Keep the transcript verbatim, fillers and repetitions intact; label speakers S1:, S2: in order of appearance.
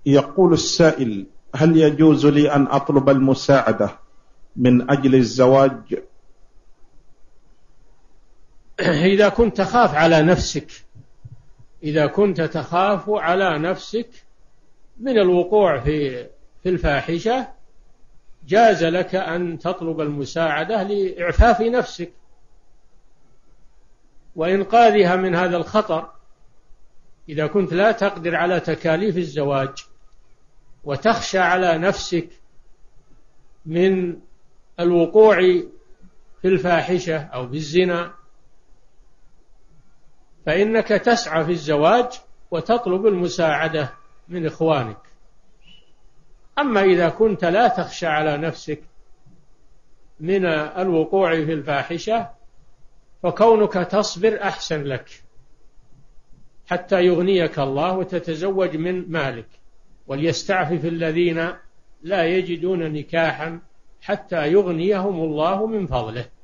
S1: يقول السائل: هل يجوز لي أن أطلب المساعدة من أجل الزواج؟
S2: إذا كنت تخاف على نفسك إذا كنت تخاف على نفسك من الوقوع في في الفاحشة، جاز لك أن تطلب المساعدة لإعفاف نفسك وإنقاذها من هذا الخطر. إذا كنت لا تقدر على تكاليف الزواج وتخشى على نفسك من الوقوع في الفاحشة أو بالزنا، فإنك تسعى في الزواج وتطلب المساعدة من إخوانك. أما إذا كنت لا تخشى على نفسك من الوقوع في الفاحشة، فكونك تصبر أحسن لك حتى يغنيك الله وتتزوج من مالك. وليستعفف الذين لا يجدون نكاحا حتى يغنيهم الله من فضله.